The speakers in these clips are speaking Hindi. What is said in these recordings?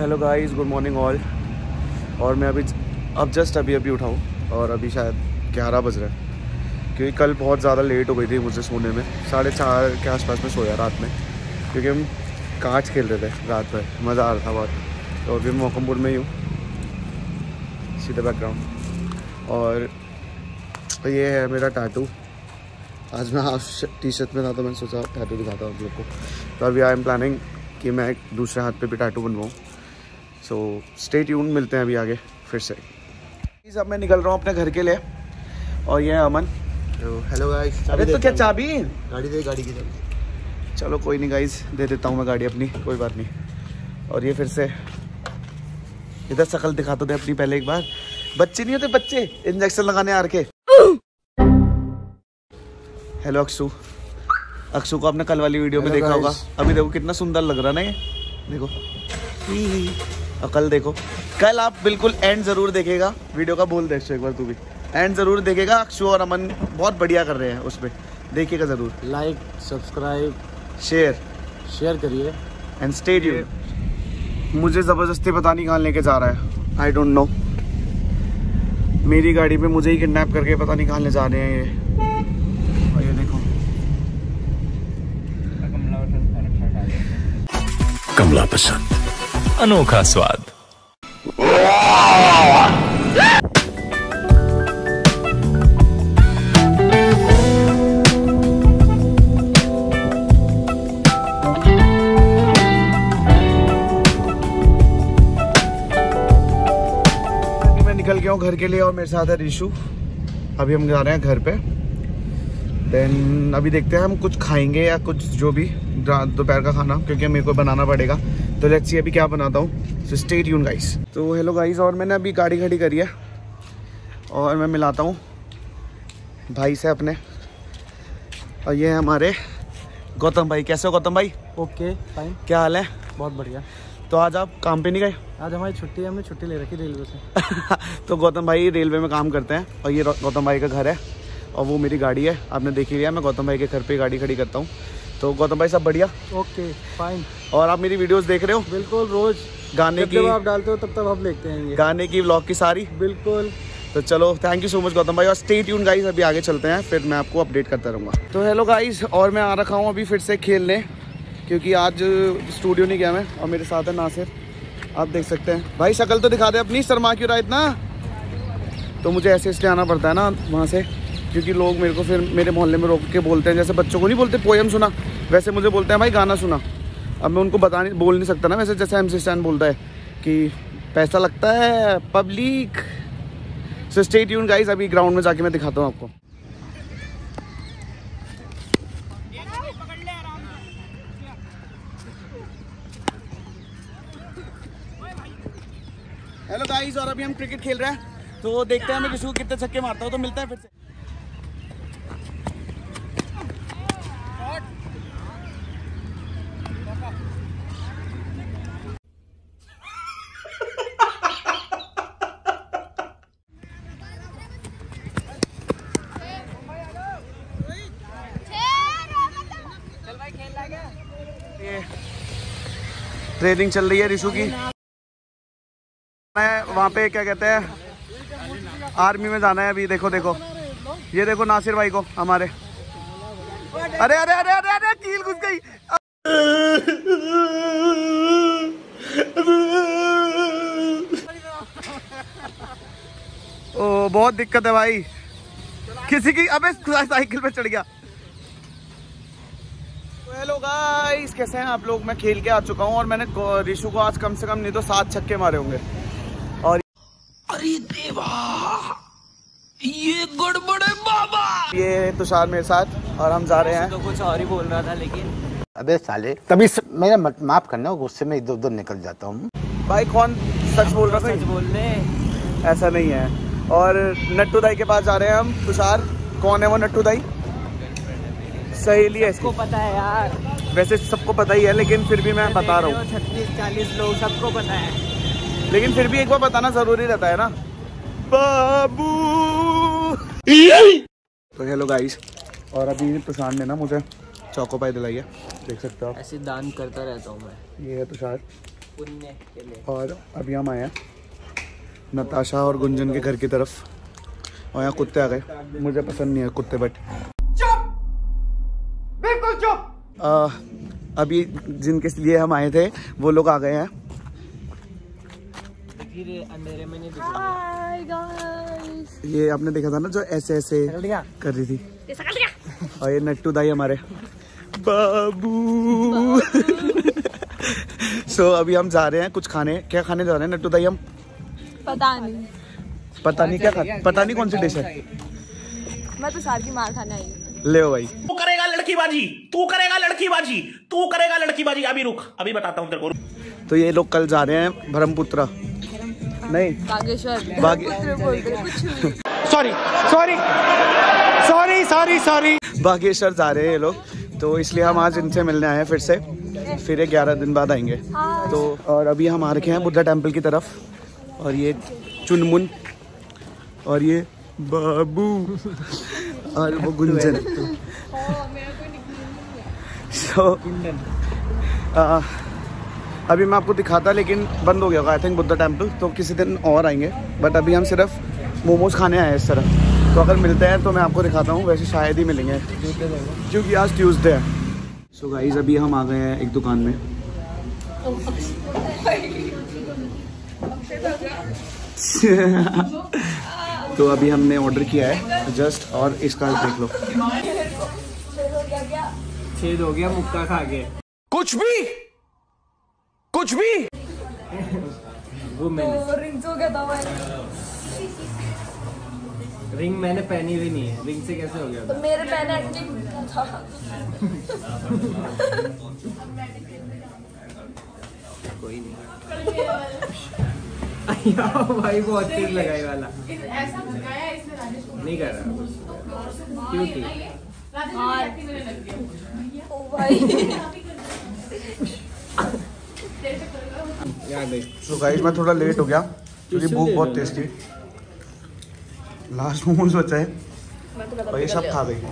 Hello guys, good morning all. और मैं अब जस्ट अभी उठा हूँ और अभी शायद 11 बज रहा है, क्योंकि कल बहुत ज़्यादा लेट हो गई थी मुझे सोने में। 4:30 के आसपास में सोया रात में, क्योंकि हम कांच खेल रहे थे रात भर, मज़ा आ रहा था बहुत। तो अभी मैं मौकमपुर में ही हूँ, सीधा बैकग्राउंड। और ये है मेरा टैटू। आज मैं हाफ टी शर्ट में था तो मैंने सोचा टैटू दिखाता हूँ आप लोग को। तो अभी आई एम प्लानिंग कि मैं दूसरे हाथ पे भी टैटू बनवाऊँ। सो स्टे ट्यून, मिलते हैं अभी आगे फिर से। अब मैं निकल रहा हूँ अपने घर के लिए, और ये है अमन। Hello guys. अरे तो क्या चाबी? गाड़ी दे, गाड़ी की चाबी। चलो कोई नहीं गाइस, दे देता हूँ मैं गाड़ी अपनी, कोई बात नहीं। और ये फिर से इधर शक्ल दिखा तो दे अपनी पहले एक बार। बच्चे नहीं होते बच्चे, इंजेक्शन लगाने आ के। हेलो अक्षु। अक्षु को आपने कल वाली वीडियो में देखा होगा। अभी देखो कितना सुंदर लग रहा ना ये, देखो। और कल देखो, कल आप बिल्कुल एंड जरूर देखेगा वीडियो का। बोल दे अक्षु एक बार तू भी, एंड जरूर देखेगा। अक्षु और अमन बहुत बढ़िया कर रहे हैं, उस पर देखिएगा जरूर। लाइक, सब्सक्राइब, शेयर करिए एंड स्टे ट्यून्ड। मुझे ज़बरदस्ती पता नहीं कहाँ लेके जा रहा है, आई डोंट नो। मेरी गाड़ी पे मुझे ही किडनैप करके पता नहीं कहाँ ले जा रहे हैं ये। और ये देखो, कमला पसंद, अनोखा स्वाद। मैं निकल गया हूँ घर के लिए और मेरे साथ है रिशु। अभी हम जा रहे हैं घर पे। देन अभी देखते हैं हम कुछ खाएंगे या कुछ जो भी दोपहर का खाना, क्योंकि मेरे को बनाना पड़ेगा। तो लेट्स सी अभी क्या बनाता हूँ। So stay tune guys. तो हेलो गाइस, और मैंने अभी गाड़ी खड़ी करी है और मैं मिलाता हूँ भाई से अपने। और ये है हमारे गौतम भाई। कैसे हो गौतम भाई? Okay fine. क्या हाल है? बहुत बढ़िया। तो आज आप काम पे नहीं गए? आज हमारी छुट्टी है, हमने छुट्टी ले रखी रेलवे से। तो गौतम भाई रेलवे में काम करते हैं, और ये गौतम भाई का घर है और वो मेरी गाड़ी है। आपने देख ही लिया, मैं गौतम भाई के घर पे गाड़ी खड़ी करता हूँ। तो गौतम भाई सब बढ़िया? Okay fine. और आप मेरी वीडियोस देख रहे हो? बिल्कुल, रोज गाने की, जब आप डालते हो तब हम देखते हैं ये गाने की व्लॉग की सारी। बिल्कुल। तो चलो, thank you so much Gautam भाई, और स्टे ट्यून गाइस। अभी आगे चलते हैं, फिर मैं आपको अपडेट करता रहूँगा। तो हेलो गाइस, और मैं आ रखा हूँ अभी फिर से खेलने, क्योंकि आज स्टूडियो नहीं गया मैं। और मेरे साथ है नासिर, आप देख सकते हैं। भाई शक्ल तो दिखा दे अपनी, शर्मा क्यों रहा इतना? तो मुझे ऐसे इसलिए आना पड़ता है ना वहाँ से, क्योंकि लोग मेरे को फिर मेरे मोहल्ले में रोक के बोलते हैं, जैसे बच्चों को नहीं बोलते पोएम सुना, वैसे मुझे बोलते हैं भाई गाना सुना। अब मैं उनको बोल नहीं सकता ना वैसे, जैसे MC स्टैन बोलता है कि पैसा लगता है public. So stay tune guys, अभी ग्राउंड में जाके मैं दिखाता हूँ आपको। हेलो गाइस, और अभी हम क्रिकेट खेल रहे हैं। तो देखते हैं मैं किसी को कितने छक्के मारता हूँ। तो मिलता है फिर से। ट्रेनिंग चल रही है रिशु की। मैं वहाँ पे क्या कहते हैं, आर्मी में जाना है अभी। देखो देखो, ये देखो नासिर भाई को हमारे। अरे अरे अरे अरे अरे, कील घुस गई। ओ बहुत दिक्कत है भाई किसी की। अबे साइकिल पे चढ़ गया। हेलो गाइस, कैसे हैं आप लोग? मैं खेल के आ चुका हूँ और मैंने रिशु को आज कम से कम नहीं तो 7 छक्के मारे होंगे। और अरे देवा, ये गड़बड़ है बाबा। ये तुषार मेरे साथ, और हम जा रहे हैं। तो कुछ और ही बोल रहा था लेकिन अबे साले, तभी मेरा माफ करना, गुस्से में इधर उधर निकल जाता हूँ भाई। कौन सच बोल रहा है? सच बोलने ऐसा नहीं है। और नट्टू दाई के पास जा रहे हैं हम। तुषार, कौन है वो नट्टू दाई? सहेली है इसको। पता है यार, वैसे सबको पता ही है, लेकिन फिर भी मैं बता रहा हूँ। 36-40 लोग सबको पता है, लेकिन फिर भी एक बार बताना जरूरी रहता है ना बाबू। तो हेलो गाइस, और अभी तुषार ने ना मुझे चौको पाई दिलाई है, देख सकते हो आप। ऐसे दान करता रहता हूँ मैं। ये है तुषार, पुण्य के लिए। और अभी हम आए हैं नताशा और गुंजन के घर की तरफ और यहाँ कुत्ते आ गए। मुझे पसंद नहीं है कुत्ते बट चुप, बिल्कुल चुप। अभी जिनके लिए हम आए थे वो लोग आ गए हैं। अंधेरे में नहीं ये आपने देखा था ना जो ऐसे ऐसे कर रही थी। और ये नट्टू दाई हमारे बाबू। सो अभी हम जा रहे हैं कुछ खाने। क्या खाने जा रहे हैं नट्टू दाई हम? पता नहीं क्या खा, पता नहीं कौन सी डिश है। मैं तो सार की मार खाने आई हूँ। ले भाई तू करेगा लड़कीबाजी, तू करेगा लड़कीबाजी, तू करेगा लड़कीबाजी। अभी रुक, अभी बताता हूँ तेरे को। तो ये लोग कल जा रहे हैं ब्रह्मपुत्र नहीं बागेश्वर सॉरी बागेश्वर जा रहे हैं ये लोग। तो इसलिए हम आज इनसे मिलने आए हैं फिर से। फिर ये 11 दिन बाद आएंगे। तो और अभी हम आ रखे हैं बुद्धा टेम्पल की तरफ। और ये चुनमुन और ये बाबू और वो गुंजन। So, अभी मैं आपको दिखाता लेकिन बंद हो गया होगा आई थिंक बुद्धा टेम्पल। तो किसी दिन और आएंगे बट अभी हम सिर्फ मोमोज खाने आए हैं इस तरह। तो अगर मिलते हैं तो मैं आपको दिखाता हूँ। वैसे शायद ही मिलेंगे क्योंकि आज ट्यूसडे है। सो गाइस अभी हम आ गए हैं एक दुकान में। तो अभी हमने ऑर्डर किया है जस्ट। और इसका देख लो छेद हो गया मुक्का खा के। कुछ भी वो मैंने रिंग्स हो गया था। रिंग मैंने पहनी हुई नहीं है। रिंग से कैसे हो गया? तो मेरे पहने एक्चुअली था। कोई नहीं भाई बहुत तेज लगाई वाला नहीं कर रहा। क्यों थी? ओ भाई याद है। तो गाइस मैं थोड़ा लेट हो गया क्योंकि भूख बहुत तेज थी। लास्ट मोमोज बचा है और ये सब खा गई।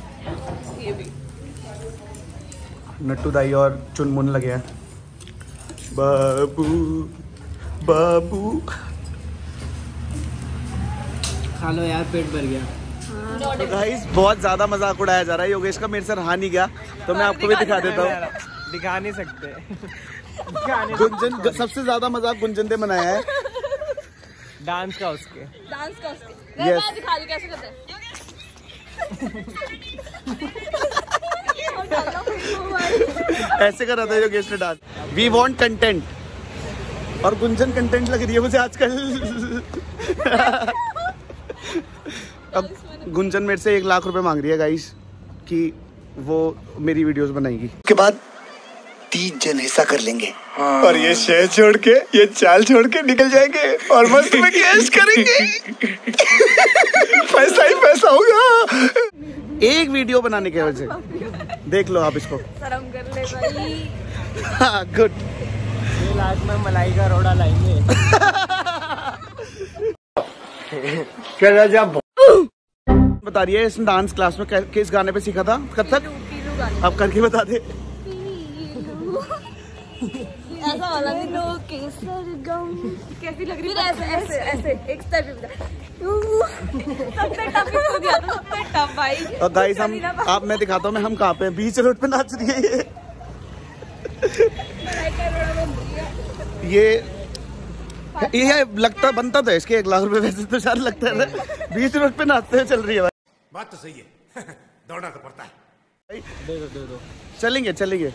नट्टू दाई और चुनमुन लगे हैं। बाबू बाबू खा लो यार पेट भर गया। तो गाइस बहुत ज्यादा मजाक उड़ाया जा रहा है। योगेश का मेरे से रहा नहीं गया तो मैं आपको भी दिखा देता हूँ। दिखा नहीं सकते। गुंजन सबसे ज्यादा मजाक गुंजन ने बनाया है। डांस का उसके Yes. मैं दिखा दूं कैसे करते हैं। ऐसे कर रहा था योगेश ने डांस। वी वांट कंटेंट और गुंजन कंटेंट लग रही है मुझे आजकल। अब गुंजन मेरे से 1 लाख रुपए मांग रही है गाइस कि वो मेरी वीडियोस बनाएगी। उसके बाद 3 जन हिस्सा कर लेंगे और ये शहर छोड़ के ये चाल छोड़ के निकल जाएंगे और मस्त में कैश करेंगे। पैसा ही पैसा होगा एक वीडियो बनाने के वजह। देख लो आप इसको। शर्म कर ले भाई। हाँ गुड। लास्ट में मलाई का रोड़ा लाएंगे। बता रही है इसने डांस क्लास में किस गाने पे सीखा था कथक? आप करके बता दे। ऐसा वाला कैसी लग रही है? ऐसे ऐसे ऐसे एक स्टेप सबसे टफ इसको दिया था। सबसे टफ भाई। और गाइस हम आप मैं दिखाता हूँ हम कहाँ पे बीच रोड पे नाच रही है ये लगता बनता तो है इसके 1 लाख रुपए। वैसे तो शायद लगता है ना बीच रोड पे नाचते हुए चल रही है भाई। बात तो सही है। दौड़ना तो पड़ता है। दे दो चलेंगे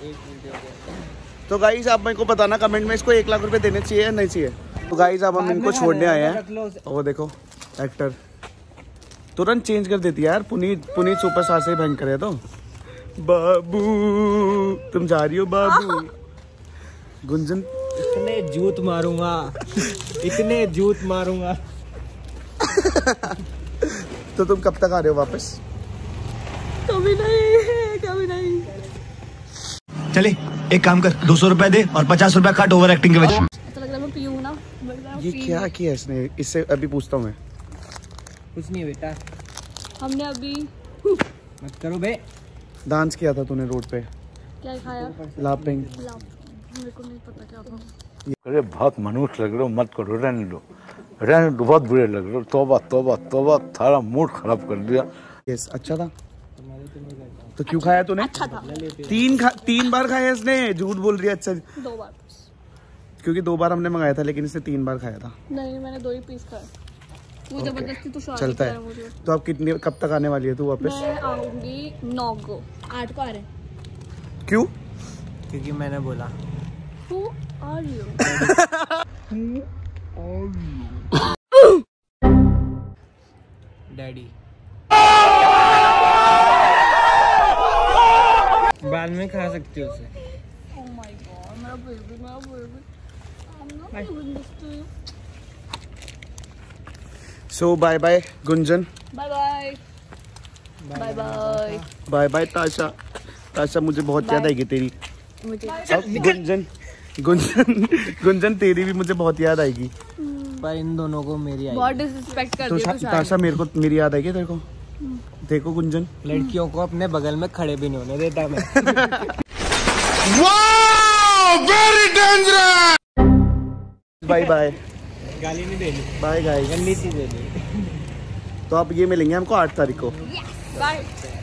तो गाइस आप मेरे को बताना कमेंट में इसको 1 लाख रुपए देने चाहिए या नहीं चाहिए। तो गाइस अब हम इनको छोड़ने आए हैं। वो देखो एक्टर तुरंत चेंज कर देती है यार। पुनीत सुपरस्टार से ही भयंकर है। तो बाबू तुम जा रही हो बाबू। गुंजन इतने जूत मारूंगा। तो तुम कब तक आ रहे हो वापस? कभी नहीं। चले एक काम कर 200 रुपए दे और 50 रुपए काट ओवर एक्टिंग के वजह। ऐसा लग रहा है मैं पीऊँ ना। ये क्या किया इसने? इससे अभी पूछता हूँ मैं। कुछ नहीं बेटा हमने अभी मत करो बे। डांस किया था तूने रोड पे। क्या खाया? लापिंग। मेरे को नहीं पता क्या था। अरे बहुत मनुष्य लग रहे हो, मत करो, रहने दो, बहुत बुरे लग रहे हो। तौबा तौबा तौबा, थारा मूड खराब कर दिया। यस, अच्छा था तो क्यों खाया तूने? अच्छा था। 3 बार खाया इसने, झूठ बोल रही है। अच्छा 2 बार, क्योंकि 2 बार हमने मंगाया था, लेकिन इसने 3 बार खाया था। नहीं मैंने 2 ही पीस खाए। वो जबरदस्ती तो चलता है। मुझे। तो आप कब तक आने वाली है तू वापस? मैं आऊंगी 9 को, 8 को आ रहे। क्यों? क्योंकि मैंने बोला। Who are you? डैडी। बाद में खा सकती हो उसे। Oh my god, मेरा baby. I'm not doing this to you. So bye bye Gunjan, Bye bye. Bye bye. Bye bye Tasha. Tasha मुझे बहुत याद आएगी तेरी। मुझे अब गुंजन तेरी भी मुझे बहुत याद आएगी। पर इन दोनों को मेरी आई। बहुत डिसरिस्पेक्ट कर तो दिया तू ताशा मेरे को मेरी याद आएगी तेरे को। देखो गुंजन, लड़कियों को अपने बगल में खड़े भी नहीं होने देता मैं। Bye bye. गाली नहीं देनी, बाय गाइस। गंदी सी देनी। तो आप ये मिलेंगे हमको 8 तारीख को। Bye.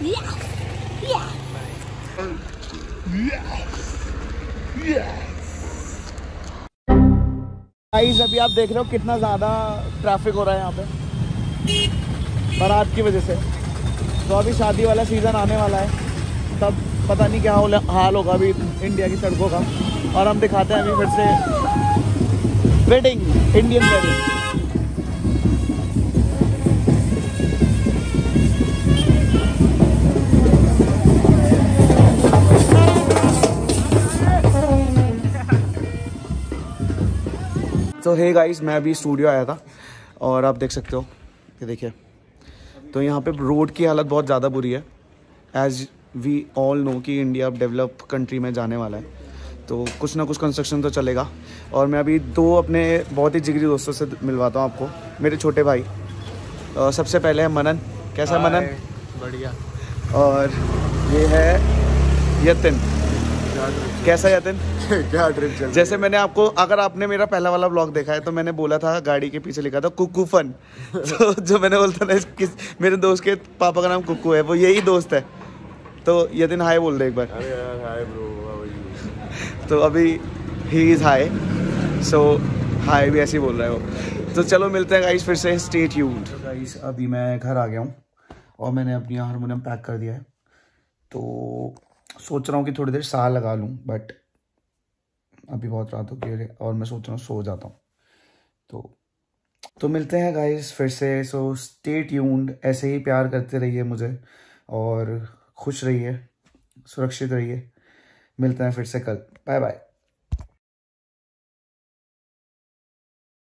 गाइस अभी आप देख रहे हो कितना ज़्यादा ट्रैफिक हो रहा है यहाँ पे बारात की वजह से। तो अभी शादी वाला सीज़न आने वाला है, तब पता नहीं क्या हाल होगा अभी इंडिया की सड़कों का। और हम दिखाते हैं अभी फिर से वेडिंग, इंडियन वेडिंग। तो हे गाइस, मैं अभी स्टूडियो आया था और आप देख सकते हो, ये देखिए। तो यहाँ पे रोड की हालत बहुत ज़्यादा बुरी है। एज वी ऑल नो कि इंडिया डेवलप कंट्री में जाने वाला है, तो कुछ ना कुछ कंस्ट्रक्शन तो चलेगा। और मैं अभी 2 अपने बहुत ही जिगरी दोस्तों से मिलवाता हूँ आपको, मेरे छोटे भाई। सबसे पहले है मनन। कैसा मनन? बढ़िया। और ये है यतिन। कैसा यतिन? क्या ट्रिप चल। जैसे मैंने आपको, अगर आपने मेरा पहला वाला ब्लॉग देखा है तो मैंने बोला था, गाड़ी के पीछे लिखा था कुकू फन। तो जो मैंने बोलता ना, मेरे दोस्त के पापा का नाम कुकू है, वो यही दोस्त है। तो यतिन हाय बोल दे एक बार। अरे यार हाय ब्रो, तो अभी ही इज़ हाय, सो हाय भी ऐसे ही बोल रहा है वो। तो चलो मिलते हैं गाइस फिर से, स्टे ट्यून्ड। गाइस अभी मैं घर आ गया हूँ और मैंने अपनी हारमोनियम पैक कर दिया है। तो सोच रहा हूँ कि थोड़ी देर सा लगा लूँ, बट अभी बहुत रात हो गई है और मैं सोच रहा हूँ सो जाता हूँ। तो मिलते हैं गाइस फिर से। सो स्टे ट्यून्ड, ऐसे ही प्यार करते रहिए मुझे और खुश रहिए, सुरक्षित रहिए। मिलते हैं फिर से कल। Bye bye.